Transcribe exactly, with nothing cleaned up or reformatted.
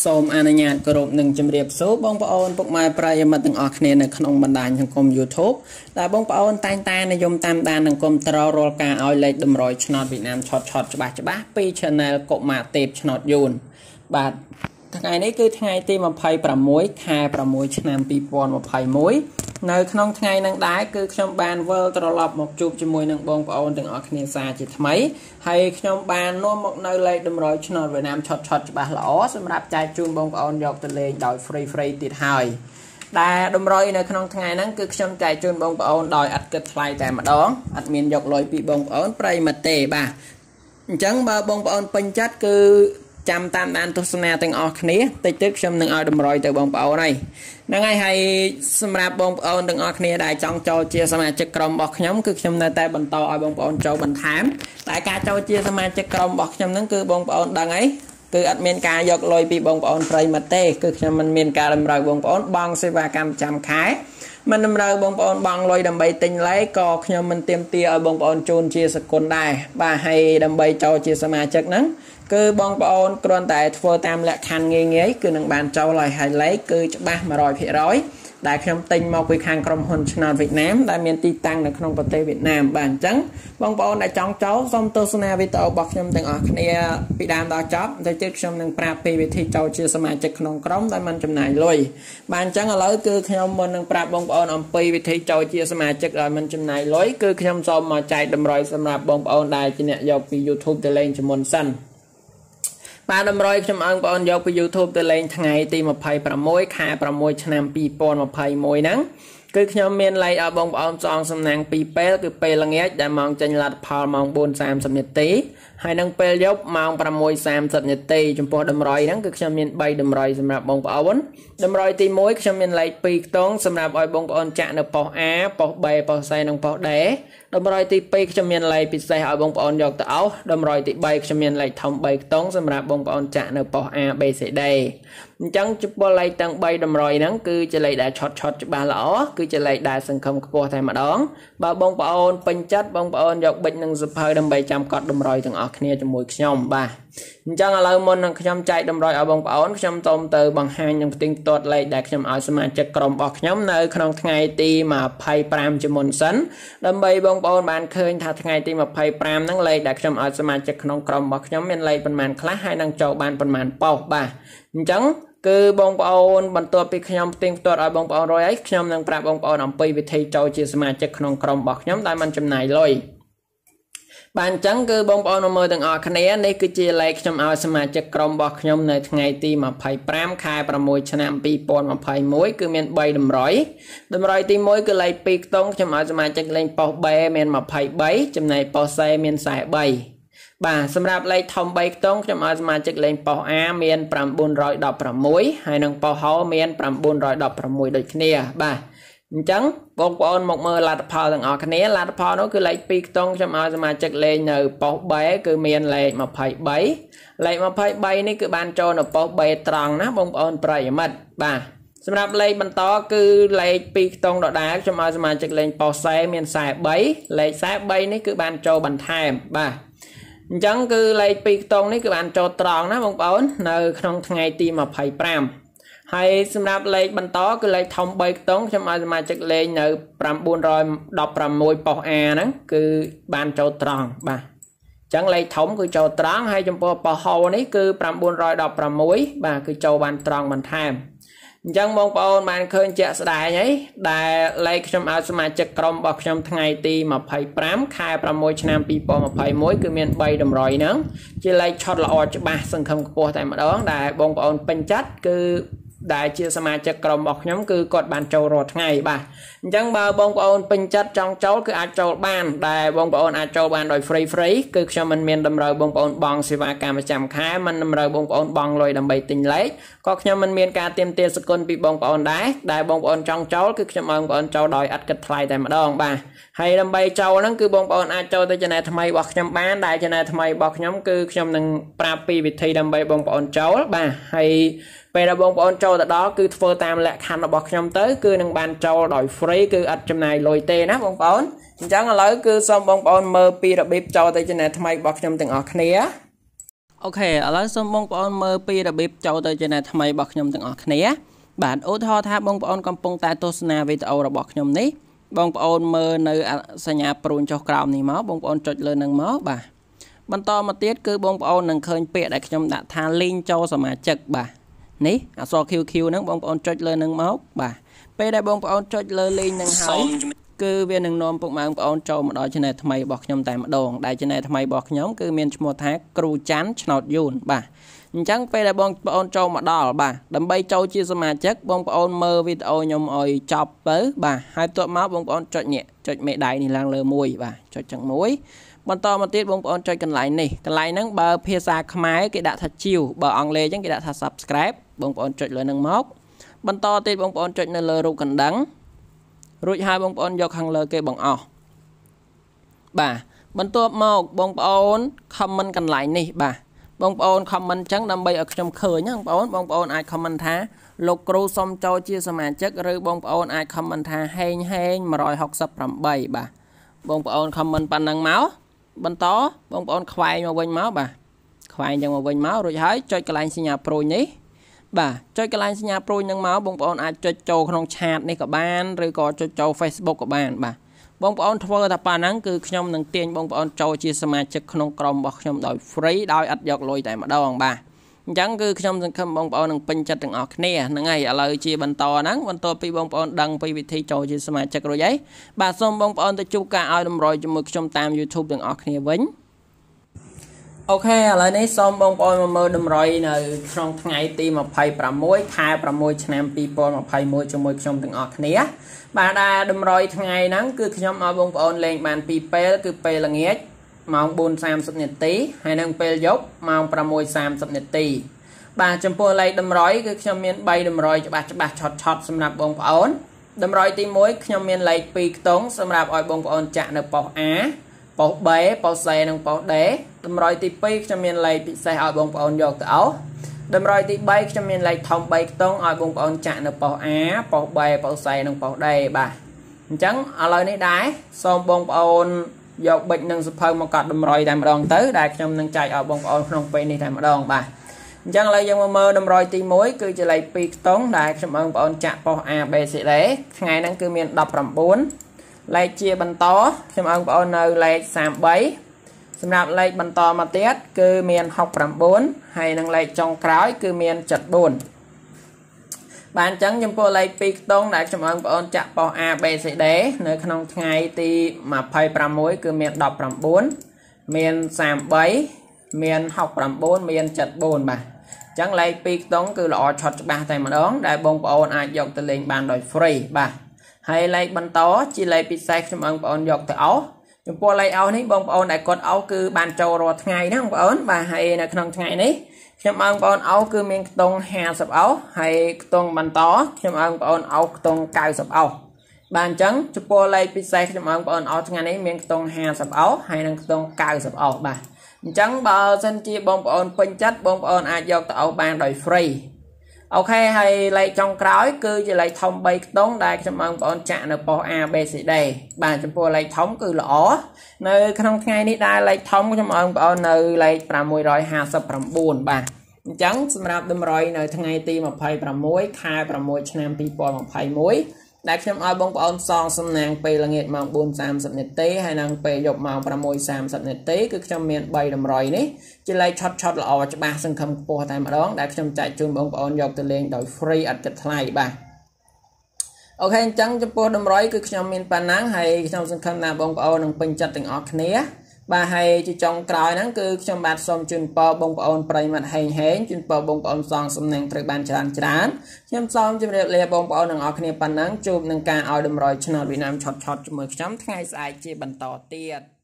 សូមអនុញ្ញាតគោរពនឹងជម្រាបសួរបងប្អូនពុកម៉ែប្រិយមិត្តទាំងអស់គ្នានៅក្នុងបណ្ដាញសង្គម YouTube ដែលបងប្អូនតែងតែនិយមតាមដាននិងគាំទ្ររាល់ការឲ្យលេខតម្រុយឆ្នោតវៀតណាមឆតឆតច្បាស់ច្បាស់ពី Channel កុមារទេពឆ្នោតយួនបាទថ្ងៃនេះគឺថ្ងៃទីยี่สิบหกខែหกឆ្នាំยี่สิบยี่สิบเอ็ดនៅក្នុងថ្ងៃនឹងដែរគឺខ្ញុំបានវិលត្រឡប់មកជួបជាមួយនឹងបងប្អូនទាំងអស់គ្នាសាជាថ្មីហើយខ្ញុំបាននាំមកនៅលេខតម្រុយឆ្នោតវៀតណាមឆតឆតច្បាស់ល្អសម្រាប់ចែកជូនបងប្អូនយកទៅលេងដោយ free free ទៀតហើយដែលតម្រុយនៅក្នុងថ្ងៃហ្នឹងគឺខ្ញុំចែកជូនបងប្អូនដោយអត់គិតថ្លៃតែម្ដងអត់មានយកលុយពីបងប្អូនប្រិយមិត្តទេបាទអញ្ចឹងបើបងប្អូនពេញចិត្តគឺចាំតាមដានទស្សនាទាំងអស់គ្នាតិចតិចខ្ញុំនឹងឲ្យតម្រុយទៅបងប្អូនហើយហ្នឹងហើយហើយសម្រាប់បងប្អូនទាំងអស់គ្នាដែលចង់ចូលជាសមាជិកក្រុមរបស់ខ្ញុំគឺខ្ញុំនៅតែបន្តឲ្យបងប្អូនចូលបន្ថែមតែការចូលជាសមាជិកក្រុមរបស់ខ្ញុំហ្នឹងគឺបងប្អូនដឹងហើយគឺអត់មានការយកលុយពីបងប្អូនប្រិយមិត្តទេគឺខ្ញុំមិនមានការតម្រូវបងប្អូនបង់សេវាកម្មប្រចាំខែមិនតម្រូវបងប្អូនបង់លុយដើម្បីទិញលេខក៏ខ្ញុំមិនទាមទារឲ្យបងប្អូនជូនជាសកុនដែរបាទហើយដើម្បីចូលជាសមាជិកហ្នឹងគឺបងប្អូនគ្រាន់តែធ្វើតាមលក្ខខណ្ឌងាយងាយគឺនឹងបានចូលឲ្យហើយលេខគឺច្បាស់one hundred percentដែលខ្ញុំទិញមកពីខាងក្រុមហ៊ុនឆ្នោតវៀតណាមដែលមានទីតាំងនៅក្នុងប្រទេសវៀតណាមបាទអញ្ចឹងបងប្អូនដែលចង់ចូលសូមទស្សនាវីដេអូរបស់ខ្ញុំទាំងអស់គ្នាពីដើមដល់ចប់តែទៀតខ្ញុំនឹងប្រាប់ពីវិធីចូលជាសមាជិកក្នុងក្រុមដែលមិនចំណាយលុយបាទអញ្ចឹងឥឡូវគឺខ្ញុំមុននឹងប្រាប់បងប្អូនអំពីវិធីចូលជាសមាជិកដែលមិនចំណាយលុយគឺខ្ញុំសូមមកចែកតម្រុយសម្រាប់បងប្អូនដែលជាអ្នកយកពី YouTube ទៅលេងជាមុនសិនបាទតម្រុយខ្ញុំឲ្យបងប្អូនយកពី YouTube ទៅលេងថ្ងៃទីยี่สิบหกខែหกឆ្នាំยี่สิบยี่สิบเอ็ดហ្នឹងគឺខ្ញុំមានលេខឲ្យបងប្អូនសងសំណាងពីរពេលគឺពេលល្ងាចដែលម៉ោងចេញលទ្ធផលម៉ោងfour thirtyនាទីហើយនឹងពេលយប់ម៉ោងsix thirtyនាទីចំពោះតម្រុយហ្នឹងគឺខ្ញុំមានthreeតម្រុយសម្រាប់បងប្អូនតម្រុយទីoneខ្ញុំមានលេខtwoខ្ទង់សម្រាប់ឲ្យបងប្អូនចាក់នៅប៉ុស A ប៉ុស B ប៉ុស C និងប៉ុស D តម្រុយទីtwoខ្ញុំមានលេខពិសេសឲ្យបងប្អូនយកទៅអោសតម្រុយទីthreeខ្ញុំមានលេខធំthreeខ្ទង់សម្រាប់បងប្អូនចាក់នៅប៉ុស A B C D អញ្ចឹងចំពោះលេខទាំងthreeតម្រុយហ្នឹងគឺជាលេខដែលឆតឆតច្បាស់ល្អគឺជាលេខដែលសង្ឃឹមខ្ពស់តែម្ដងបើបងប្អូនពេញចិត្តបងប្អូនយកប៊ិចនិងសភៅដើម្បីចាំកត់តម្រុយទាំងអស់គ្នាជាមួយខ្ញុំបាទអញ្ចឹងឥឡូវមុននឹងខ្ញុំចែកតម្រុយឲ្យបងប្អូនខ្ញុំសូមទៅបង្ហាញនឹងផ្ទៀងផ្ទាត់លេខដែលខ្ញុំឲ្យសមាជិកក្រុមរបស់ខ្ញុំនៅក្នុងថ្ងៃទីtwenty-fiveជាមុនសិនដើម្បីបងប្អូនបានឃើញថាថ្ងៃទីtwenty-fiveហ្នឹងលេខដែលខ្ញុំឲ្យសមាជិកក្នុងក្រុមរបស់ខ្ញុំមានលេខប៉ុន្មានខ្លះហើយនឹងចូលបានប៉ុន្មានប៉ុសបាទអញ្ចឹងគឺបងប្អូនបន្ទាប់ពីខ្ញុំផ្ទៀងផ្ទាត់ឲ្យបងប្អូនរួចហើយខ្ញុំនឹងប្រាប់បងប្អូនអំពីវិធីចូលជាសមាជិកក្នុងក្រុមរបស់ខ្ញុំដែលមិនចំណាយលុយបាទអញ្ចឹងគឺបងប្អូនមើលទាំងអស់គ្នានេះគឺជាលេខខ្ញុំឲ្យសមាជិកក្រុមរបស់ខ្ញុំនៅថ្ងៃទីtwenty-fiveខែsixឆ្នាំยี่สิบยี่สิบเอ็ดគឺមានthreeតម្រុយតម្រុយទីoneគឺលេខtwoខ្ទង់ខ្ញុំឲ្យសមាជិកលេងប៉ុស B មានtwenty-threeចំណែកប៉ុស C មានforty-threeបាទសម្រាប់លេខធំthreeខ្ទង់ខ្ញុំឲ្យសមាជិកលេងប៉ុស A មានnine sixteenហើយនិងប៉ុសហោមានnine sixteenដូចគ្នាបាទអញ្ចឹងបងប្អូនមកមើលលទ្ធផលទាំងអស់គ្នាលទ្ធផលនោះគឺលេខtwoខ្ទង់ខ្ញុំឲ្យសមាជិកលេងនៅប៉ុស B គឺមានលេខtwenty-threeលេខtwenty-threeនេះគឺបានចូលនៅប៉ុស B ត្រង់ណាបងប្អូនប្រិយមិត្តបាទសម្រាប់លេខបន្តគឺលេខtwoខ្ទង់ដដែលខ្ញុំឲ្យសមាជិកលេងប៉ុស C មានforty-threeលេខforty-threeនេះគឺបានចូលបន្ថែមបាទអញ្ចឹងគឺលេខtwoខ្ទង់នេះគឺបានចូលត្រង់ណាបងប្អូននៅក្នុងថ្ងៃទីtwenty-fiveហើយសម្រាប់លេខបន្តគឺលេខធំthreeខ្ទង់ខ្ញុំឲ្យសមាជិកលេងនៅnine sixteenប៉ុស A ហ្នឹងគឺបានចូលត្រង់បាទអញ្ចឹងលេខធំគឺចូលត្រង់ហើយចំពោះប៉ុសហោនេះគឺnine sixteenបាទគឺចូលបានត្រង់បន្ថែមអញ្ចឹងបងប្អូនបានឃើញជាក់ស្ដែងហើយដែលលេខខ្ញុំឲ្យសមាជិកក្រុមរបស់ខ្ញុំថ្ងៃទីtwenty-fiveខែsixឆ្នាំยี่สิบยี่สิบเอ็ดគឺមានthreeតម្រុយហ្នឹងជាលេខឆតល្អច្បាស់សង្ឃឹមខ្ពស់តែម្ដងដែលបងប្អូនពេញចិត្តគឺដែលជាសមាជិកក្រុមរបស់ខ្ញុំគឺគាត់បានចូលរាល់ថ្ងៃបាទអញ្ចឹងបើបងប្អូនពេញចិត្តចង់ចូលគឺអាចចូលបានដែលបងប្អូនអាចចូលបានដោយ free free គឺខ្ញុំមិនមានតម្រូវបងប្អូនបង់សេវាកម្មប្រចាំខែមិនតម្រូវបងប្អូនបង់លុយដើម្បីទិញលេខក៏ខ្ញុំមិនមានការទាមទារសកុនពីបងប្អូនដែរដែលបងប្អូនចង់ចូលគឺខ្ញុំឲ្យបងប្អូនចូលដោយឥតគិតថ្លៃតែម្ដងបាទហើយដើម្បីចូលហ្នឹងគឺបងប្អូនអាចចូលទៅ channel ថ្មីរបស់ខ្ញុំបានដែល channel ថ្មីរបស់ខ្ញុំគឺខ្ញុំនឹងប្រាប់ពីវិធីដើម្បីបងប្អូនចូលបាទហើយពេលដែលបងប្អូនចូលទៅដល់គឺធ្វើតាមលក្ខខណ្ឌរបស់ខ្ញុំទៅគឺនឹងបានចូលដោយ free គឺអត់ចំណាយលុយទេណាបងប្អូនអញ្ចឹងឥឡូវគឺសូមបងប្អូនមើលពីរបៀបចូលទៅ channel ថ្មីរបស់ខ្ញុំទាំងអស់គ្នាអូខេឥឡូវសូមបងប្អូនមើលពីរបៀបចូលទៅ channel ថ្មីរបស់ខ្ញុំទាំងអស់គ្នាបាទឧទាហរណ៍ថាបងប្អូនកំពុងតែទស្សនាវីដេអូរបស់ខ្ញុំនេះបងប្អូនមើលនៅសញ្ញាព្រួញចុះក្រោមនេះមកបងប្អូនចុចលើនឹងមកបាទបន្តមកទៀតគឺបងប្អូននឹងឃើញពាក្យដែលខ្ញុំដាក់ថា link ចូលសមាជិកបាទនេះអក្សរ Q Q ហ្នឹងបងប្អូនចុចលើនឹងមកបាទពេលដែលបងប្អូនចុចលើ link នឹងហើយគឺវានឹងនាំពុកម៉ែបងប្អូនចូលមកដល់ channel ថ្មីរបស់ខ្ញុំតែម្ដងដែល channel ថ្មីរបស់ខ្ញុំគឺមានឈ្មោះថាគ្រូច័ន្ទឆ្នោតយួនបាទអញ្ចឹងពេលដែលបងប្អូនចូលមកដល់បាទដើម្បីចូលជាសមាជិកបងប្អូនមើលវីដេអូខ្ញុំឲ្យចប់ទៅបាទហើយបន្ទាប់មកបងប្អូនចុចនេះចុចមេដៃនេះឡើងលើមួយបាទចុចចឹងមួយបន្តមកទៀតបងប្អូនចុចកន្លែងនេះកន្លែងហ្នឹងបើភាសាខ្មែរគេដាក់ថាជាវបើអង់គ្លេសអញ្ចឹងគេដាក់ថា subscribe បងប្អូនចុចលើហ្នឹងមកបន្តទៀតបងប្អូនចុចនៅលើរូបកណ្ដឹងរួចហើយបងប្អូនយកខាងលើគេបងអស់បាទបន្ទាប់មកបងប្អូន comment កន្លែងនេះបាទបងប្អូន comment ចឹងដើម្បីឲ្យខ្ញុំឃើញណាបងប្អូនបងប្អូនអាច comment ថាលោកគ្រូសុំចូលជាសមាជិកឬបងប្អូនអាច comment ថាហេងហេងone sixty-eightបាទបងប្អូន comment ប៉ុណ្ណឹងមកបន្តបងប្អូនខ្វែងមកវិញមកបាទខ្វែងចឹងមកវិញមករួចហើយចុចកន្លែងសញ្ញាព្រួយនេះបាទចុចកន្លែងសញ្ញាព្រួយនឹងមកបងប្អូនអាចចុចចូលក្នុងឆាតនេះក៏បានឬក៏ចុចចូល Facebook ក៏បានបាទបងប្អូនធ្វើតែប៉ុណ្ណឹងគឺខ្ញុំនឹងទាញបងប្អូនចូលជាសមាជិកក្នុងក្រុមរបស់ខ្ញុំដោយ free ដោយឥតយកលុយតែម្ដងបាទអញ្ចឹងគឺខ្ញុំសង្ឃឹមបងប្អូននឹងពេញចិត្តទាំងអស់គ្នាហ្នឹងហើយឥឡូវជាបន្តហ្នឹងបន្ទាប់ពីបងប្អូនដឹងពីវិធីចូលជាសមាជិករួចហើយបាទសូមបងប្អូនទៅជួបការឲ្យតម្រុយជាមួយខ្ញុំតាម YouTube ទាំងអស់គ្នាវិញអូខេឥឡូវនេះសូមបងប្អូនមកមើលតម្រុយនៅក្នុងថ្ងៃទីtwenty-sixខែsixឆ្នាំtwenty twenty-oneជាមួយខ្ញុំទាំងអស់គ្នាបាទដែលតម្រុយថ្ងៃហ្នឹងគឺខ្ញុំឲ្យបងប្អូនលេងបានពីរពេលគឺពេលល្ងាចម៉ោងfour thirtyនាទីហើយនឹងពេលយប់ម៉ោងsix thirtyនាទីបាទចំពោះលេខតម្រុយគឺខ្ញុំមានthreeតម្រុយច្បាស់ច្បាស់ឆត់ឆត់សម្រាប់បងប្អូនតម្រុយទីoneខ្ញុំមានលេខtwoខ្ទង់សម្រាប់ឲ្យបងប្អូនចាក់នៅប៉ុស A ប៉ុស B ប៉ុស C និងប៉ុស D តម្រុយទីtwoខ្ញុំមានលេខពិសេសឲ្យបងប្អូនយកទៅអស់តម្រុយទីthreeខ្ញុំមានលេខធំthreeខ្ទង់ឲ្យបងប្អូនចាក់នៅប៉ុស A ប៉ុស B ប៉ុស C និងប៉ុស D បាទអញ្ចឹងឥឡូវនេះដែរសូមបងប្អូនយកប៊ិចនិងសភៅមកកាត់តម្រុយតែម្ដងទៅដែលខ្ញុំនឹងចែកឲ្យបងប្អូនក្នុងពេលនេះតែម្ដងបាទអញ្ចឹងឥឡូវយើងមកមើលតម្រុយទីoneគឺជាលេខtwoខ្ទង់ដែលខ្ញុំឲ្យបងប្អូនចាក់ប៉ុស A B C D ថ្ងៃហ្នឹងគឺមានnineteenលេខជាបន្តខ្ញុំឲ្យបងប្អូននៅលេខthirty-threeសម្រាប់លេខបន្តមកទៀតគឺមានsixty-nineហើយនឹងលេខចុងក្រោយគឺមានseventy-fourបាទអញ្ចឹងចំពោះលេខtwoខ្ទង់ដែលខ្ញុំឲ្យបងប្អូនចាក់ប៉ុស A B C D នៅក្នុងថ្ងៃទីtwenty-sixគឺមានnineteenមានthirty-threeមានsixty-nineមានseventy-fourបាទអញ្ចឹងលេខtwoខ្ទង់គឺល្អឆត់ច្បាស់តែម្ដងដែលបងប្អូនអាចយកទៅលេងបានដោយ free បាទហើយលេខបន្តជាលេខពិសេសខ្ញុំឲ្យបងប្អូនយកទៅអស់ចំពោះលេខអស់នេះបងប្អូនដែលគាត់អស់គឺបានចូលរាល់ថ្ងៃណាបងប្អូនបាទហើយនៅក្នុងថ្ងៃនេះខ្ញុំឲ្យបងប្អូនអស់គឺមានខ្ទង់fiftyអស់ហើយខ្ទង់បន្តខ្ញុំឲ្យបងប្អូនអស់ខ្ទង់ninetyអស់បាទអញ្ចឹងចំពោះលេខពិសេសខ្ញុំឲ្យបងប្អូនអស់ថ្ងៃនេះមានខ្ទង់fiftyអស់ហើយនឹងខ្ទង់ninetyអស់បាទអញ្ចឹងបើសិនជាបងប្អូនពេញចិត្តបងប្អូនអាចយកទៅអស់បានដោយ freeអូខេហើយលេខចុងក្រោយគឺជាលេខធំthreeខ្ទង់ដែលខ្ញុំឲ្យបងប្អូនចាក់នៅប៉ុស A B C D បាទចំពោះលេខធំគឺល្អនៅក្នុងថ្ងៃនេះដែរលេខធំខ្ញុំឲ្យបងប្អូននៅលេខsix fifty-nineបាទអញ្ចឹងសម្រាប់តម្រុយនៅថ្ងៃទីtwenty-sixខែsixឆ្នាំtwenty twenty-oneដែលខ្ញុំឲ្យបងប្អូនសងសំណាងពេលល្ងាចម៉ោងfour thirtyនាទីហើយនឹងពេលយប់ម៉ោងsix thirtyនាទីគឺខ្ញុំមានthreeតម្រុយនេះជាលេខឆត់ឆត់ល្អច្បាស់សង្ឃឹមខ្ពស់តែម្ដងដែលខ្ញុំចែកជូនបងប្អូនយកទៅលេងដោយ free ឥតគិតថ្លៃបាទអូខេអញ្ចឹងចំពោះតម្រុយគឺខ្ញុំមានប៉ុណ្ណឹងហើយខ្ញុំសង្ឃឹមថាបងប្អូននឹងពេញចិត្តទាំងអស់គ្នាបាទហើយជាចុងក្រោយហ្នឹងគឺខ្ញុំបាទសូមជូនពរបងប្អូនប្រិយមិត្តហេងហេងជូនពរបងប្អូនសងសំណាងត្រូវបានច្រើនច្រើនខ្ញុំសូមជម្រាបលាបងប្អូនទាំងអស់គ្នាប៉ុណ្ណឹងជួបនឹងការឲ្យតម្រុយឆ្នោតវៀតណាមឆត់ឆត់ជាមួយខ្ញុំថ្ងៃស្អែកជាបន្តទៀត